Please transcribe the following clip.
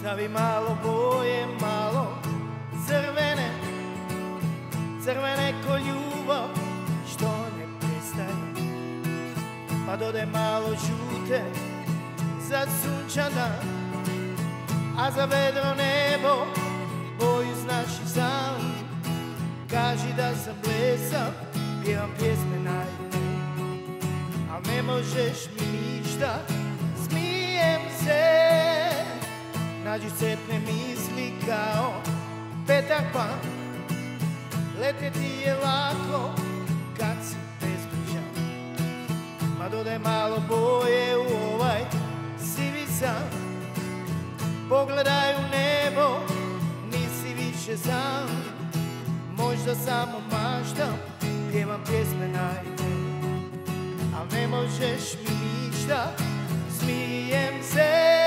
Stavi malo boje, malo crvene, crvene ko ljubav što ne prestaje. Pa dodaj malo žute za sunčan dan, a za vedro nebo boju znaš i sam. Kaži da sam blesav, pjevam pjesme naivne, al ne možeš mi ništa, smijem se. Nađi setne misli kao petak pan, letjeti je lako kad si bezbrižan. Ma dodaj malo boje u ovaj sivi san, pogledaj u nebo, nisi više sam. Možda samo maštam, pjevam pjesme naivne, al ne možeš mi ništa, smijem se.